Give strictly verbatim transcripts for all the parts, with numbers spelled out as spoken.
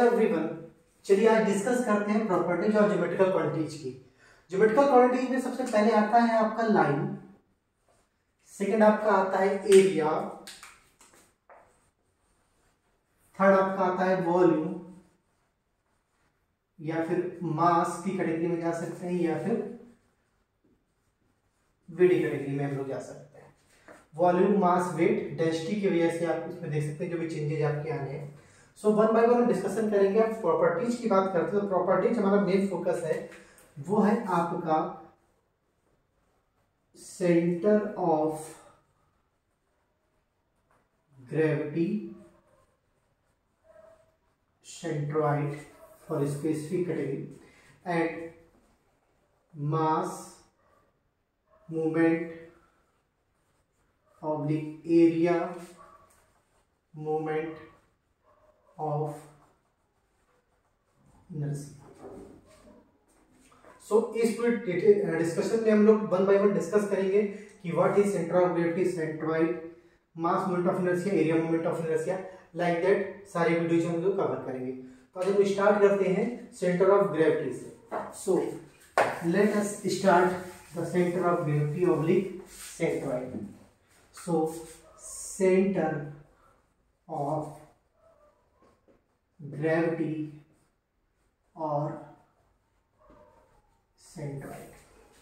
Hello everyone, चलिए आज discuss करते हैं प्रॉपर्टीज और ज्योमेट्रिकल क्वांटिटीज की। ज्योमेट्रिकल क्वांटिटीज में सबसे पहले आता है आपका लाइन, सेकंड आपका आता है एरिया, थर्ड आपका आता है वॉल्यूम या फिर मास की कैटेगरी में जा सकते हैं या फिर वेट की कैटेगरी में हम लोग जा सकते हैं। वॉल्यूम, मास, वेट, डेंसिटी की वजह से आप इसमें देख सकते हैं जो भी चेंजेस आपके आने हैं। सो वन बाय वन हम डिस्कशन करेंगे। आप प्रॉपर्टीज की बात करते हैं तो प्रॉपर्टीज हमारा मेन फोकस है, वो है आपका centre of gravity, centroid for specific category, and mass, movement of the area, movement of inertia। So इस डिस्कशन में हम लोग वन बाय वन डिस्कस करेंगे कि what is centre of gravity, centroid, mass, moment of inertia, area moment of inertia, like that सारे videos हम लोग cover करेंगे। तो आज हम स्टार्ट करते हैं सेंटर ऑफ ग्रेविटी से। So let us start the centre of gravity oblique centroid. So center of gravity or centroid,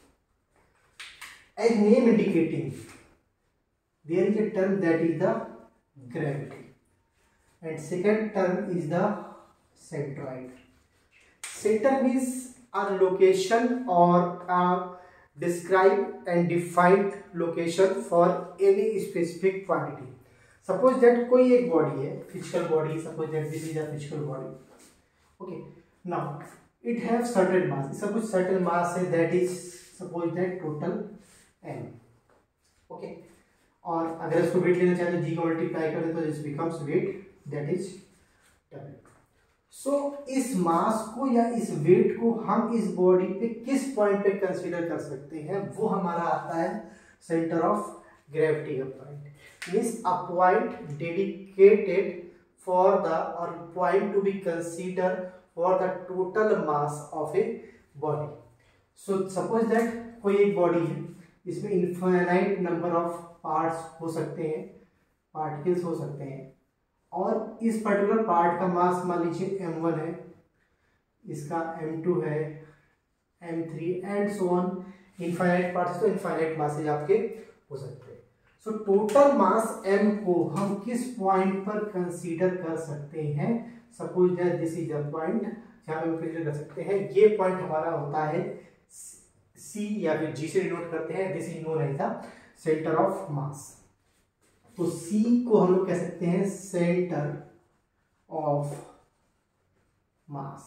as name indicating, there is a term that is the gravity and second term is the centroid. Center means a location or a describe and defined location for any specific quantity. Suppose that कोई एक body है, physical body, suppose that this is a physical body. Okay, now it has certain mass. इसका कुछ certain mass है, that is suppose that total m. Okay, और अगर इसको weight लेना चाहे तो g को multiply कर दे तो this becomes weight, that is w. So so, इस मास को या इस वेट को हम इस बॉडी पे किस पॉइंट पे कंसीडर कर सकते हैं, वो हमारा आता है सेंटर ऑफ ग्रेविटी का point. Means a point dedicated for the और point to be consider for the total mass of a body. So suppose that कोई एक बॉडी है, इसमें इनफाइनाइट नंबर ऑफ पार्ट्स हो सकते हैं, पार्टिकल्स हो सकते हैं, और इस पर्टिकुलर पार्ट का मास मान लीजिए एम वन है, इसका एम टू है, M three and so on. Infinite parts तो इनफाइनाइट मासेज आपके हो सकते हैं। सो टोटल मास m को हम किस पॉइंट पर कंसीडर कर सकते हैं? Suppose that this is a point जहां हम कंसीडर कर सकते हैं, ये पॉइंट हमारा होता है c या फिर g से डिनोट करते हैं। This is known as the centre of mass. तो C को हम लोग कह सकते हैं सेंटर ऑफ मास।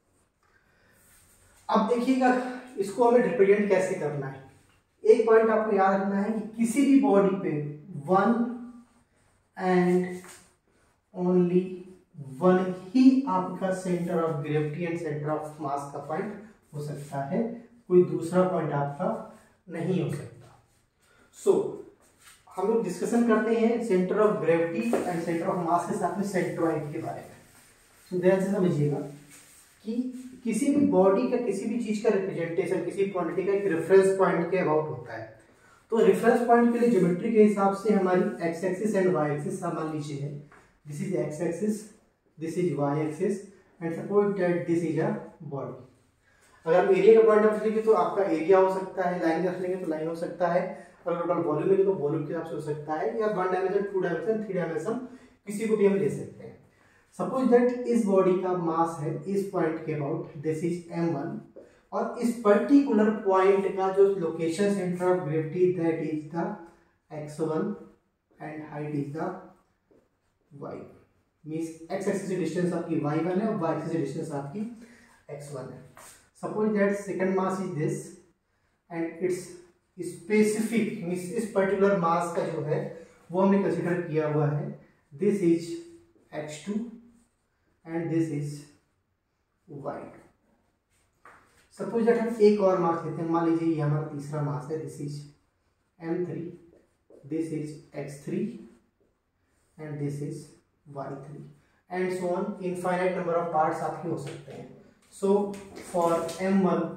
अब देखिएगा इसको हमें रिप्रेजेंट कैसे करना है। एक पॉइंट आपको याद रखना है कि किसी भी बॉडी पे वन एंड ओनली वन ही आपका centre of gravity and centre of mass का पॉइंट हो सकता है, कोई दूसरा पॉइंट आपका नहीं हो सकता। सो so, हम लोग डिस्कशन करते हैं centre of gravity and centre of mass के साथ में सेंट्रॉइड के बारे में। तो ध्यान से समझिएगा कि किसी भी बॉडी का, किसी भी चीज का रिप्रेजेंटेशन किसी क्वांटिटी का एक रेफरेंस पॉइंट के अबाउट होता है। तो रेफरेंस पॉइंट के लिए ज्योमेट्री के हिसाब से हमारी X axis and Y axis मान लीजिए है, this is X axis, this is Y axis and suppose that this is a body. अगर हम एरिया का पॉइंट ऑफ व्यू तो आपका एरिया हो सकता है, लाइन रख लेंगे तो लाइन हो सकता है, अगर टोटल वॉल्यूम लेंगे तो वॉल्यूम के हिसाब से हो सकता है, या one dimension, two dimension, three dimension, किसी को भी हम ले सकते हैं। सपोज दैट इस बॉडी का मास है इस पॉइंट के about, this is M one, और इस पर्टिकुलर पॉइंट का जो location centre of gravity that is the X one and height is the Y. Means X axis की डिस्टेंस आपकी वाई वन है और वाई एक्सिस की डिस्टेंस आपकी एक्स वन है। Suppose that second mass is this and it's specific means इस particular mass का जो है वो हमने कंसीडर किया हुआ है, this is X two and this is Y two. Suppose that हम एक और मास लेते हैं, मान लीजिए ये हमारा तीसरा मास है, this is M three, this is X three and this is Y three. And so on, infinite number of parts आपके हो सकते हैं. So for M one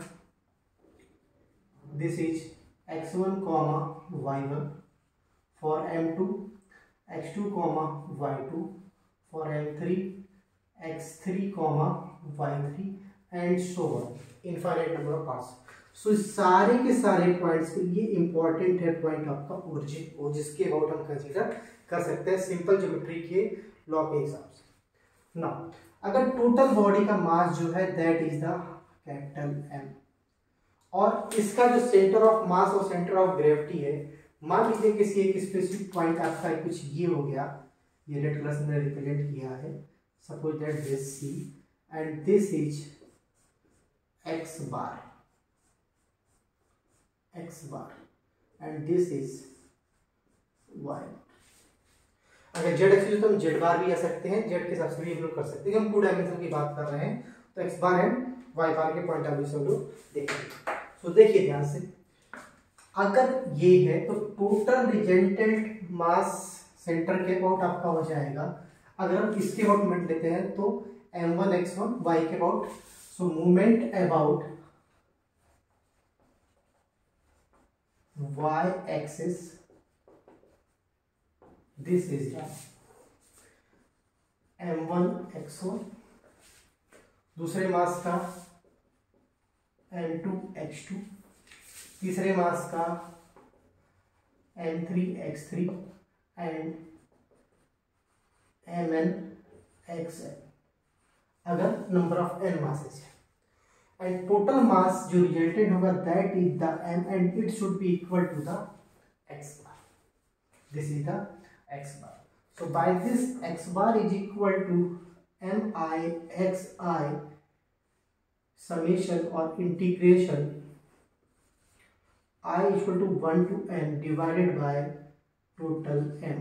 this is X one comma Y one, for M two X two comma Y two, for M three X three comma Y three and so on, infinite number of parts. So सारे के सारे points के लिए important है point आपका origin, और जिसके about हम कंसीडर कर सकते हैं सिंपल ज्योमेट्री के लॉ के हिसाब से. नाउ अगर टोटल बॉडी का मास जो है that is the capital M, और इसका जो सेंटर ऑफ मास और सेंटर ऑफ ग्रेविटी है, मान लीजिए किसी एक स्पेसिफिक पॉइंट आपका कुछ ये हो गया, ये रेड कलर से मैंने रिप्रेजेंट किया है, suppose that this C and this is X bar, X bar and this is Y. अगर जेड एक्सिस तो हम जेड बार भी आ सकते हैं, जेड के हिसाब से भी हम लोग कर सकते हैं. हम टू डायमेंशन की बात कर रहे हैं तो X bar and Y bar के पॉइंट ऑफ व्यू से हम लोग देखेंगे. सो देखिए ध्यान से, अगर ये है तो टोटल रिजल्टेंट मास सेंटर के अबाउट आपका हो जाएगा. अगर हम इसके अबाउट मूवमेंट लेते हैं तो M one X one Y के about. So movement about Y axis, this is the M one X one, दूसरे मास का एम टू एक्स टू, तीसरे मास का M three X three and M N X N, अगर number of N masses है. And total mass जो resultant होगा that is the M and it should be equal to the X bar. This is the X bar. So by this X bar is equal to M I X I summation or integration I equal to one to n divided by total m.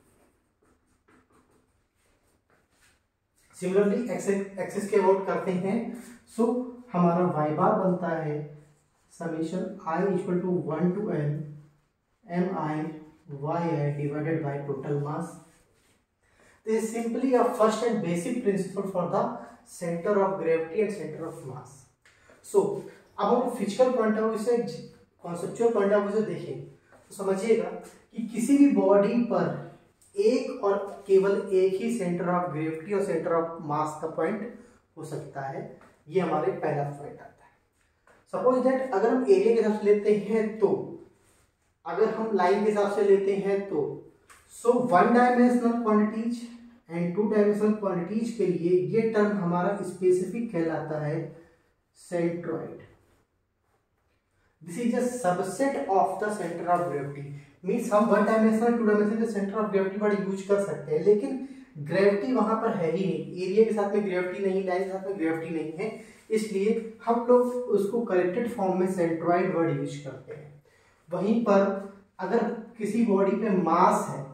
Similarly axis के about करते हैं. सो so, हमारा y बार बनता है summation I equal to one to n m I y i divided by total mass. This is simply a first and basic principle for the center of gravity and center of mass. So अब हम physical point of view से conceptual point of view से देखें तो समझिएगा कि किसी भी बॉडी पर एक और केवल एक ही सेंटर ऑफ ग्रेविटी और सेंटर ऑफ मास का पॉइंट हो सकता है. ये हमारे पहला पॉइंट आता है. सपोज दैट अगर हम एरिया के हिसाब से लेते हैं तो, अगर हम लाइन के हिसाब से लेते हैं तो, so one dimensional quantities and two dimensional quantities के लिए ये टर्म हमारा स्पेसिफिक कहलाता है centroid. This is a subset of the centre of gravity. Means हम one dimensional two dimensional centre of gravity बड़ा यूज कर सकते हैं, लेकिन ग्रेविटी वहां पर है ही नहीं. एरिया के साथ में ग्रेविटी नहीं, लाइन के साथ में ग्रेविटी नहीं है, इसलिए हम लोग उसको करेक्टेड फॉर्म में सेंट्रॉइड वर्ड यूज करते हैं. वहीं पर अगर किसी बॉडी पे मास है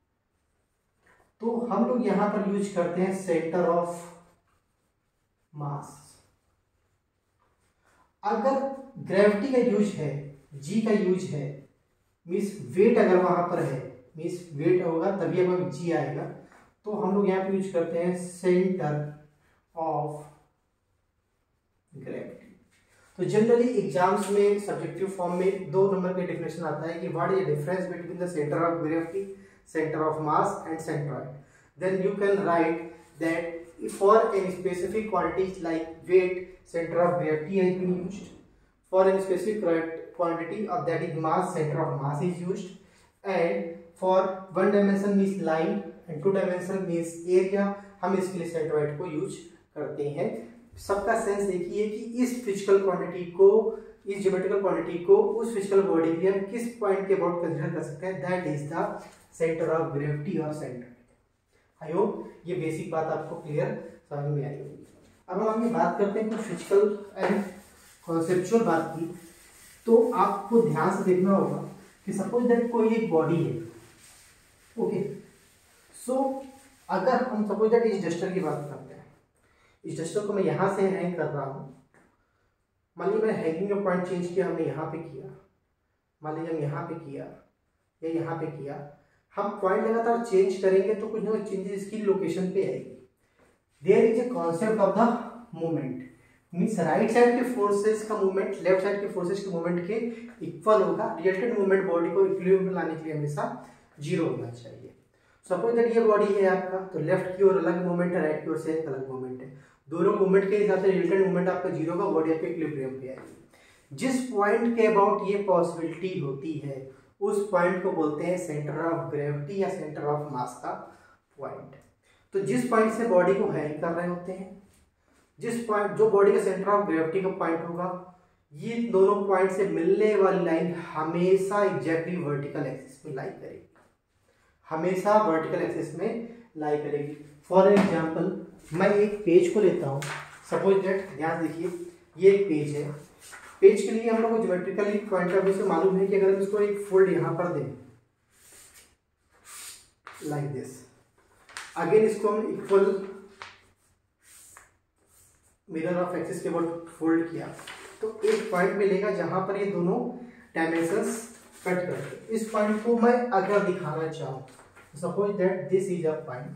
तो हम लोग यहां पर यूज करते हैं सेंटर ऑफ मास. अगर ग्रेविटी का यूज है, जी का यूज है, मीन्स वेट अगर वहां पर है, मीन्स वेट होगा तभी हमें जी आएगा, तो हम लोग यहाँ पे यूज करते हैं सेंटर ऑफ ग्रेविटी. तो जनरली एग्जाम्स में सब्जेक्टिव फॉर्म में दो नंबर के डेफिनेशन आता है कि what is the difference between the centre of gravity, center of mass and centroid. Then you can write that for any specific quantities like weight, center of gravity has been used. For any specific quantity of that is mass, center of mass is used. And for one dimension means line and two dimension means area, हम इसके लिए centroid को use करते हैं. सबका sense देखिए कि इस फिजिकल क्वांटिटी को, इस ज्योमेट्रिकल क्वांटिटी को उस फिजिकल बॉडी के हम किस पॉइंट के अबाउट कंसीडर कर सकते हैं, that is the centre of gravity और सेंटर. आई होप ये बेसिक बात आपको क्लियर समझ में आई होगी. अब हम आगे बात करते हैं कुछ फिजिकल एंड कॉन्सेप्चुअल बात की. तो आपको ध्यान से देखना होगा कि सपोज दैट कोई एक बॉडी है, ओके. सो अगर हम सपोज दैट इस डस्टर की बात करते हैं, इस डस्टर को मैं यहाँ से हैंग कर रहा हूँ. मान लीजिए मैं हैंगिंग का पॉइंट चेंज किया, हमने यहाँ पे किया, मान लीजिए हम यहाँ पे किया या यहाँ पे किया. हम पॉइंट लगातार चेंज करेंगे तो कुछ ना कुछ चेंजेस इसकी लोकेशन पे आएगी. There is a concept of the movement, means right side के फोर्सेस का मूवमेंट लेफ्ट साइड के फोर्सेस के मूवमेंट के इक्वल होगा। रिजल्टेंट मूवमेंट बॉडी को इक्विलिब्रियम में लाने के लिए हमेशा जीरो होना चाहिए। सपोज दैट ये बॉडी है आपका, तो लेफ्ट की ओर अलग मूवमेंट है, राइट की ओर से एक अलग मूवमेंट है, दोनों मूवमेंट के हिसाब से रिजल्टेंट मूवमेंट आपका जीरो का, बॉडी आपके इक्विलिब्रियम पे आएगी। जिस पॉइंट के अबाउट ये पॉसिबिलिटी होती है उस पॉइंट को बोलते हैं सेंटर ऑफ ग्रेविटी या सेंटर ऑफ मास का पॉइंट। तो जिस पॉइंट से बॉडी को हैंग कर रहे होते हैं, जिस पॉइंट जो बॉडी का सेंटर ऑफ ग्रेविटी का पॉइंट होगा, ये दोनों पॉइंट से मिलने वाली लाइन हमेशा एग्जैक्टली वर्टिकल एक्सिस में लाई करेगी, हमेशा वर्टिकल एक्सिस में लाई करेगी। फॉर एग्जांपल मैं एक पेज को लेता हूँ, सपोज दैट, ध्यान देखिए ये एक पेज है। पेज के लिए हम लोग को ज्योमेट्रिकली पॉइंट ऑफ व्यू से मालूम है कि अगर हम इसको एक फोल्ड यहाँ पर दें लाइक दिस, अगेन इसको हम इक्वल मिरर ऑफ एक्सिस के ऊपर फोल्ड किया तो एक पॉइंट मिलेगा जहां पर ये दोनों डायमेंशंस कट करते। इस पॉइंट को मैं अगर दिखाना चाहूँ, suppose that this is a point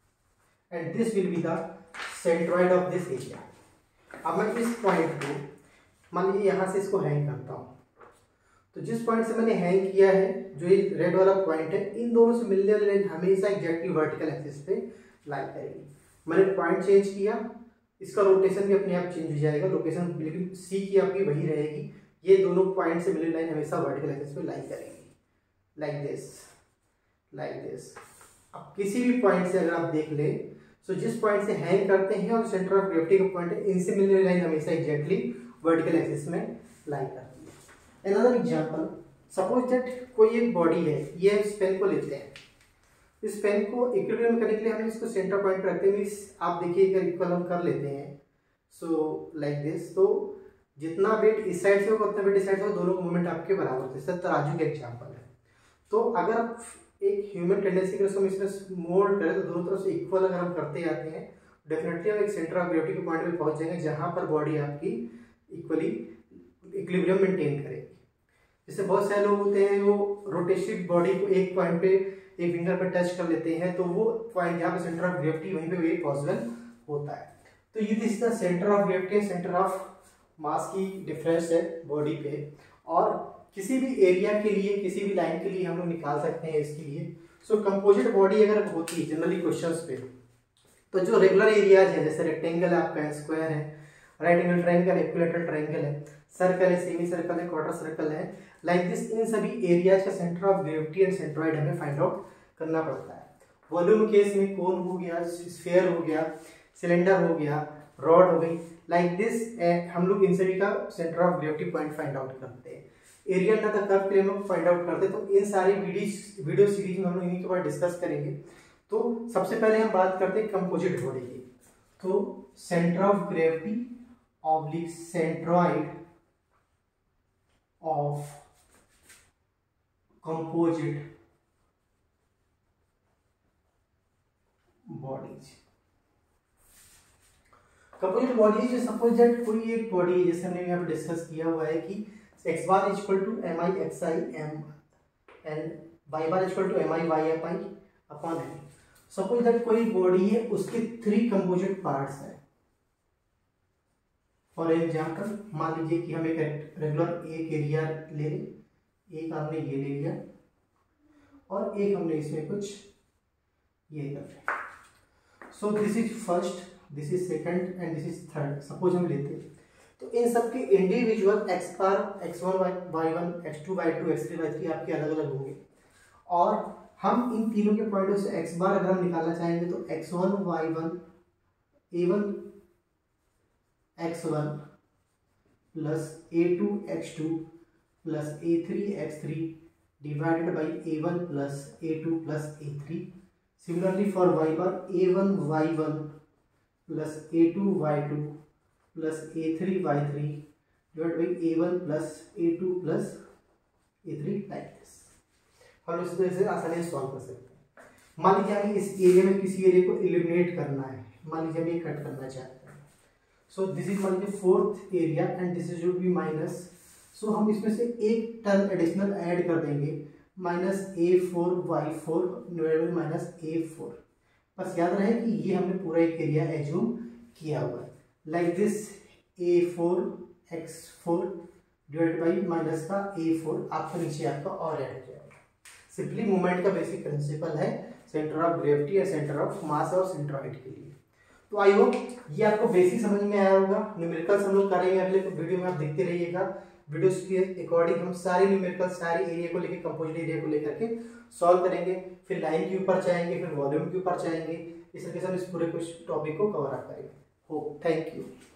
and this will be the centroid of this area. अब मैं इस पॉइंट को मान लीजिए यहाँ से इसको हैंग करता हूँ, तो जिस पॉइंट से मैंने हैंग किया है, जो ये रेड वाला पॉइंट है, इन दोनों से मिलने वाली लाइन हमेशा एग्जैक्टली वर्टिकल एक्सिस पे लाई करेगी। मैंने पॉइंट चेंज किया, इसका रोटेशन भी अपने आप चेंज हो जाएगा, लोकेशन लेकिन सी की आपकी वही रहेगी। ये दोनों पॉइंट से मिलने लाइन हमेशा वर्टिकल एक्सिस पे लाई करेगी, लाइक दिस लाइक दिस। अब किसी भी पॉइंट से अगर आप देख ले, सो जिस पॉइंट से हैंग करते हैं और सेंटर ऑफ ग्रेविटी का पॉइंट है, इनसे मिलने वाली लाइन हमेशा एग्जैक्टली वर्टिकल एक्सिस में लाई करती है। अनदर एग्जांपल, सपोज दैट कोई एक बॉडी है, ये इस पेन को लेते हैं, इस पेन को इक्विलिब्रियम करने के लिए हम इसको सेंटर पॉइंट पर रखते हैं। मींस आप देखिए अगर इक्वल हम कर लेते हैं, सो लाइक दिस, तो जितना वेट इस साइड से होगा उतना वेट इस साइड से होगा, दोनों मूवमेंट आपके बराबर थे। सर तराजू का एग्जांपल है। तो अगर आप एक ह्यूमन टेंडेंसी के हम इसमें मोल्ड करें तो दोनों तरफ से इक्वल अगर हम करते जाते हैं, डेफिनेटली हम एक सेंटर ऑफ ग्रेविटी के पॉइंट पे पहुंच जाएंगे जहां पर बॉडी आपकी इक्वली इक्विलिब्रियम मेंटेन करेगी। जैसे बहुत सारे लोग होते हैं वो रोटेटेड बॉडी को एक पॉइंट पे एक फिंगर पे टच कर लेते हैं, तो वो पॉइंट जहाँ पे सेंटर ऑफ ग्रेविटी वहीं पे ये पॉसिबल होता है। तो ये this the centre of gravity, centre of mass की डिफरेंस है बॉडी पे। और किसी भी एरिया के लिए, किसी भी लाइन के लिए हम लोग निकाल सकते हैं इसके लिए। सो कंपोजिट बॉडी अगर होती है जनरली क्वेश्चंस पे, तो जो रेगुलर एरियाज है, जैसे रेक्टेंगल है आपका, स्क्वायर है, right angle triangle, equilateral triangle है, सर्कल है, सेमी सर्कल है, क्वार्टर सर्कल है, लाइक दिस, इन सभी एरियाज का centre of gravity and centroid हमें फाइंड आउट करना पड़ता है। वॉल्यूम केस में कोन हो गया, स्फीयर हो गया, सिलेंडर हो गया, रॉड हो गई, लाइक दिस हम लोग इन सभी का centre of gravity point find out करते हैं। एरिया अंडर द कर्व के लिए हम लोग फाइंड आउट करते हैं। तो इन सारी वीडियो वीडियो सीरीज में हम लोग इन्हीं के बारे में डिस्कस करेंगे। तो सबसे पहले हम बात करते हैं कंपोजिट बॉडी की। तो centre of gravity oblique centroid of composite bodies. Composite body जो सपोज दैट कोई एक बॉडी, जैसे हमने यहाँ पे डिस्कस किया हुआ है कि X bar is equal to M I X I M and Y bar is equal to M I Y F I upon M. Suppose that कोई बॉडी है, उसके थ्री कंपोजिट पार्ट्स हैं। फॉर एग्जाम्पल मान लीजिए कि हम एक regular एक एरिया ले लें, एक हमने ये ले लिया और एक हमने इसमें कुछ ये कर लिया। So this is first, this is second and this is third, suppose हम लेते हैं। तो इन सबके individual X bar, X one Y one, X two Y two, X three Y three आपके अलग अलग होंगे। और हम इन तीनों के पॉइंटों से एक्स बार अगर हम निकालना चाहेंगे तो X one Y one A one X one plus A two X two plus A three X three divided by A one plus A two plus A three. Similarly for Y bar A one Y one plus A two Y two plus A three Y three divide by A one plus A two plus A three, like this. हम इस तरह से आसानी से solve कर सकते हैं। मान लीजिए हमें इस एरिया में किसी एरिया को एलिमिनेट करना है, मान लीजिए हम ये कट करना चाहते हैं। सो दिस इज मान लीजिए fourth area and this is would be minus. So हम इसमें से एक टर्म एडिशनल ऐड कर देंगे, minus A four Y four divide by minus A four. बस याद रहे कि ये हमने पूरा एक एरिया एज्यूम किया हुआ है। Like this A four X four divide by minus का ए फोर, आपको नीचे आपका और ऐड हो जाएगा। सिंपली मूवमेंट का बेसिक प्रिंसिपल है सेंटर ऑफ ग्रेविटी या सेंटर ऑफ मास और सेंट्रॉइड के लिए। तो आई होप ये आपको बेसिक समझ में आया होगा। न्यूमेरिकल्स हम लोग करेंगे अगले वीडियो में, आप देखते रहिएगा। वीडियोस के अकॉर्डिंग हम सारे न्यूमेरिकल सारे एरिया को लेकर कंपोजिट एरिया को लेकर के सॉल्व करेंगे, फिर लाइन के ऊपर जाएंगे, फिर वॉल्यूम के ऊपर जाएंगे। इस तरीके से हम इस पूरे कुछ टॉपिक को कवर अप करेंगे। हो थैंक यू।